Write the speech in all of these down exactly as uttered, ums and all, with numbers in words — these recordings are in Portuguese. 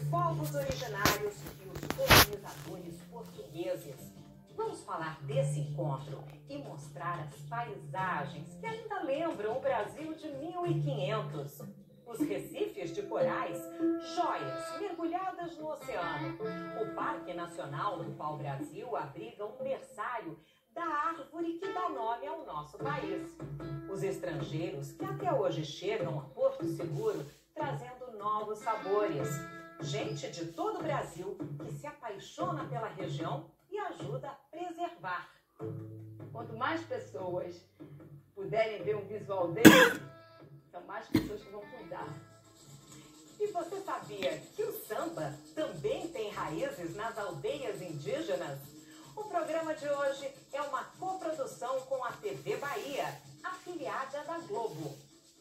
Povos originários e os colonizadores portugueses. Vamos falar desse encontro e mostrar as paisagens que ainda lembram o Brasil de mil e quinhentos. Os recifes de corais, joias mergulhadas no oceano. O Parque Nacional do Pau-Brasil abriga um berçário da árvore que dá nome ao nosso país. Os estrangeiros que até hoje chegam a Porto Seguro trazendo novos sabores. Gente de todo o Brasil que se apaixona pela região e ajuda a preservar. Quanto mais pessoas puderem ver um visual dele, são mais pessoas que vão cuidar. E você sabia que o samba também tem raízes nas aldeias indígenas? O programa de hoje é uma coprodução com a T V Bahia, afiliada da Globo.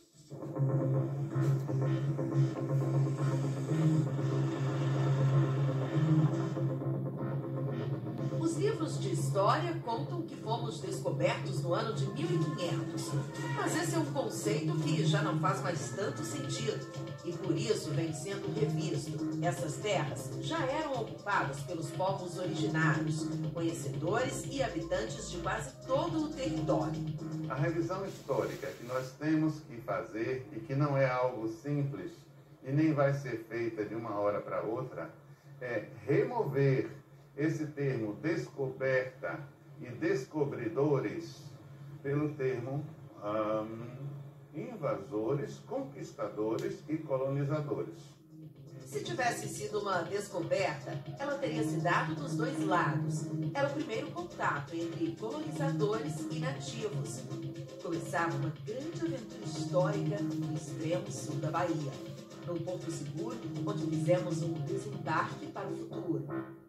Os livros de história contam que fomos descobertos no ano de mil e quinhentos. Mas esse é um conceito que já não faz mais tanto sentido e por isso vem sendo revisto. Essas terras já eram ocupadas pelos povos originários, conhecedores e habitantes de quase todo o território. A revisão histórica que nós temos que fazer e que não é algo simples e nem vai ser feita de uma hora para outra é remover esse termo descoberta e descobridores pelo termo hum, invasores, conquistadores e colonizadores. Se tivesse sido uma descoberta, ela teria se dado dos dois lados. Era o primeiro contato entre colonizadores e nativos. Começava uma grande aventura histórica no extremo sul da Bahia, no Porto Seguro, onde fizemos um desembarque para o futuro.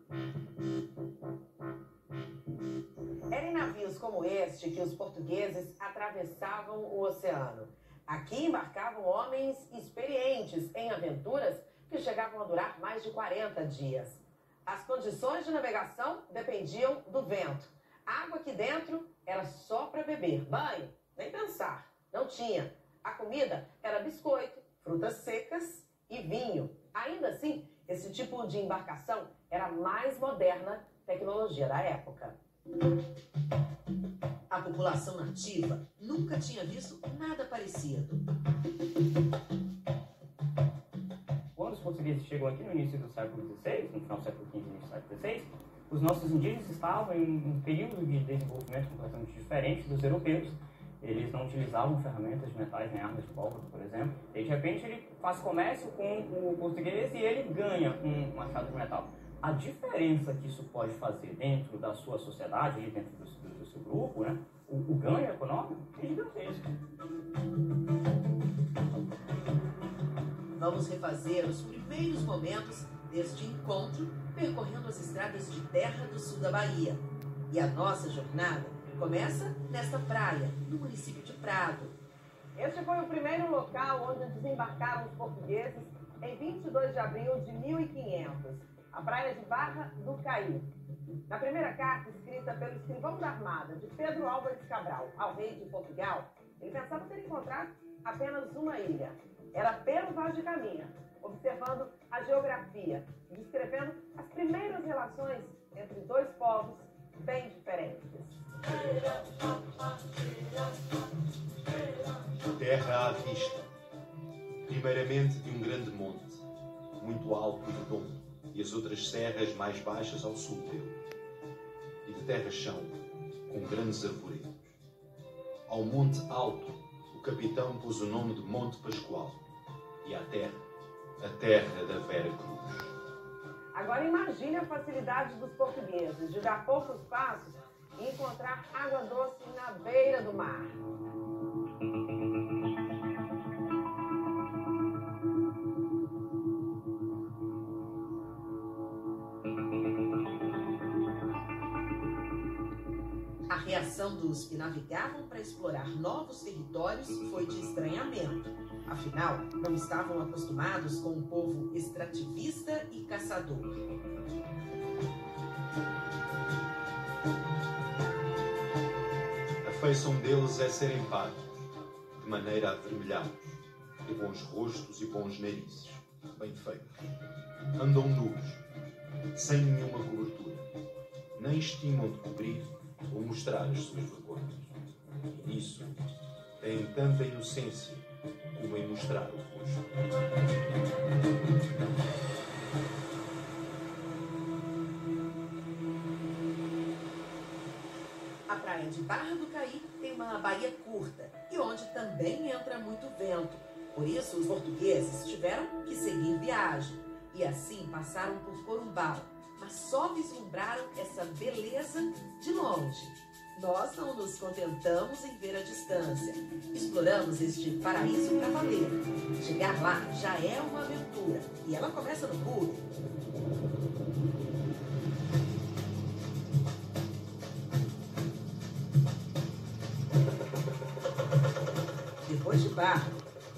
Era em navios como este que os portugueses atravessavam o oceano. Aqui embarcavam homens experientes em aventuras que chegavam a durar mais de quarenta dias. As condições de navegação dependiam do vento. A água aqui dentro era só para beber. Banho, nem pensar, não tinha. A comida era biscoito, frutas secas e vinho. Ainda assim, esse tipo de embarcação era a mais moderna tecnologia da época. A população nativa nunca tinha visto nada parecido. Quando os portugueses chegam aqui no início do século dezesseis, no final do século quinze e início do século dezesseis, os nossos indígenas estavam em um período de desenvolvimento completamente diferente dos europeus. Eles não utilizavam ferramentas de metais nem armas de pólvora, por exemplo. E de repente ele faz comércio com o português e ele ganha um machado de metal. A diferença que isso pode fazer dentro da sua sociedade, dentro do, do, do seu grupo, né? o, o ganho econômico é gigantesco. Vamos refazer os primeiros momentos deste encontro percorrendo as estradas de terra do sul da Bahia. E a nossa jornada começa nesta praia, no município de Prado. Este foi o primeiro local onde desembarcaram os portugueses em vinte e dois de abril de mil e quinhentos, a praia de Barra do Caí. Na primeira carta escrita pelo escrivão da Armada, de Pedro Álvares Cabral, ao rei de Portugal, ele pensava ter encontrado apenas uma ilha. Era pelo Vaz de Caminha, observando a geografia, descrevendo as primeiras relações entre dois povos bem diferentes. Terra à vista, primeiramente de um grande monte, muito alto e redondo, e as outras serras mais baixas ao sul dele, e de terra-chão, com grandes arvoredos. Ao monte alto, o capitão pôs o nome de Monte Pascoal, e à terra, a terra da Vera Cruz. Agora imagine a facilidade dos portugueses de dar poucos passos e encontrar água doce na beira do mar. A reação dos que navegavam para explorar novos territórios foi de estranhamento. Afinal, não estavam acostumados com um povo extrativista e caçador. A feição deles é serem pardos, de maneira avermelhados, de bons rostos e bons narizes, bem feitos. Andam nus, sem nenhuma cobertura. Nem estimam de cobrir ou mostrar as suas vergonhas. E nisso têm tanta inocência como em mostrar o rosto. A praia de Barra do Caí tem uma baía curta e onde também entra muito vento. Por isso, os portugueses tiveram que seguir viagem e assim passaram por Corumbau, mas só vislumbraram essa beleza de longe. Nós não nos contentamos em ver a distância. Exploramos este paraíso para valer. Chegar lá já é uma aventura e ela começa no pulo. Depois de barco,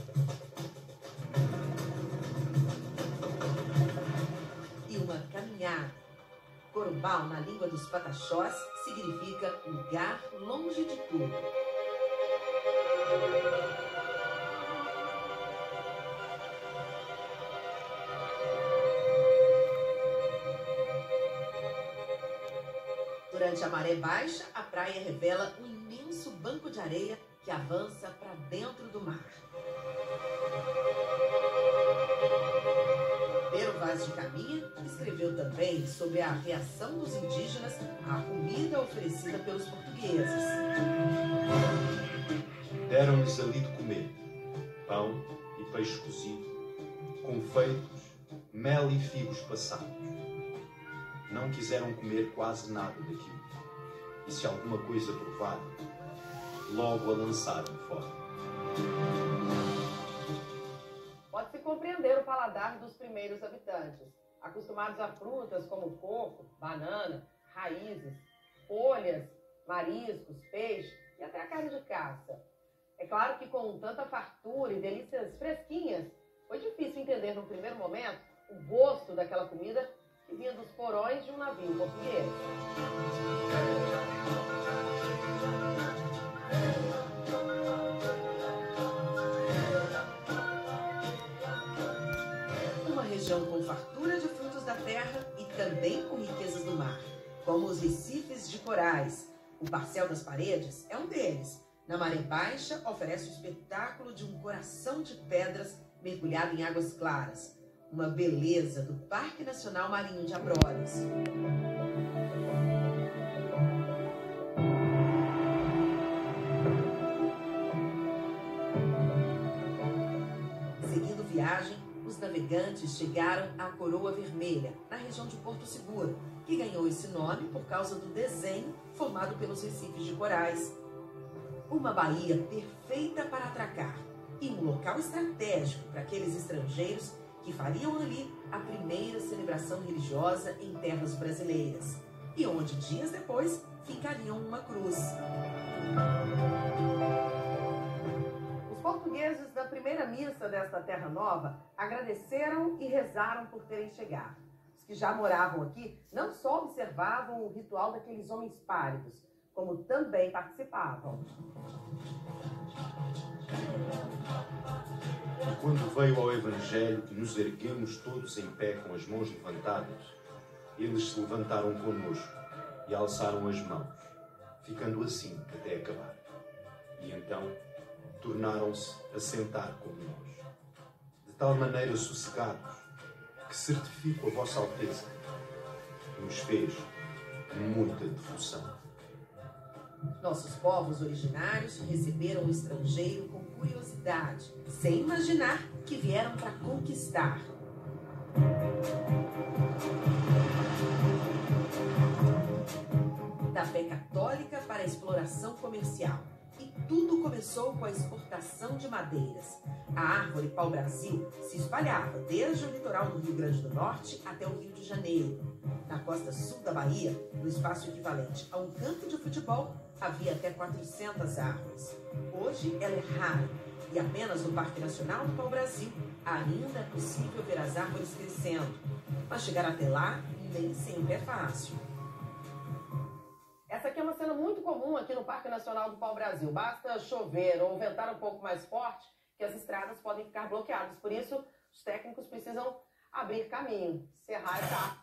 e uma caminhada. Corumbau, na língua dos pataxós, significa lugar longe de tudo. Durante a maré baixa, a praia revela um imenso banco de areia que avança para dentro do mar. Pero Vaz de Caminha escreveu também sobre a reação dos indígenas à comida oferecida pelos portugueses. Deram-lhes ali de comer pão e peixe cozido, confeitos, mel e figos passados. Não quiseram comer quase nada daquilo. E se alguma coisa provaram, logo a lançaram fora. Pode-se compreender o paladar dos primeiros habitantes, acostumados a frutas como coco, banana, raízes, folhas, mariscos, peixe e até a carne de caça. É claro que com tanta fartura e delícias fresquinhas, foi difícil entender no primeiro momento o gosto daquela comida que vinha dos porões de um navio português. Região com fartura de frutos da terra e também com riquezas do mar, como os recifes de corais. O Parcel das Paredes é um deles. Na maré baixa, oferece o espetáculo de um coração de pedras mergulhado em águas claras. Uma beleza do Parque Nacional Marinho de Abrolhos. Seguindo viagem, os navegantes chegaram à Coroa Vermelha, na região de Porto Seguro, que ganhou esse nome por causa do desenho formado pelos recifes de corais. Uma baía perfeita para atracar e um local estratégico para aqueles estrangeiros que fariam ali a primeira celebração religiosa em terras brasileiras e onde, dias depois, ficariam uma cruz. Os portugueses da primeira missa desta terra nova agradeceram e rezaram por terem chegado. Os que já moravam aqui não só observavam o ritual daqueles homens pálidos, como também participavam. E quando veio ao Evangelho que nos erguemos todos em pé com as mãos levantadas, eles se levantaram conosco e alçaram as mãos, ficando assim até acabar. E então tornaram-se a sentar como nós, de tal maneira sossegados, que certifico a vossa Alteza, que nos fez muita devoção. Nossos povos originários receberam o estrangeiro com curiosidade, sem imaginar que vieram para conquistar. Da fé católica para a exploração comercial. E tudo começou com a exportação de madeiras. A árvore pau-brasil se espalhava desde o litoral do Rio Grande do Norte até o Rio de Janeiro. Na costa sul da Bahia, no espaço equivalente a um campo de futebol, havia até quatrocentas árvores. Hoje ela é rara e apenas no Parque Nacional do Pau-Brasil ainda é possível ver as árvores crescendo. Mas chegar até lá nem sempre é fácil. Essa aqui é uma cena muito comum aqui no Parque Nacional do Pau-Brasil. Basta chover ou ventar um pouco mais forte que as estradas podem ficar bloqueadas. Por isso, os técnicos precisam abrir caminho, cerrar essa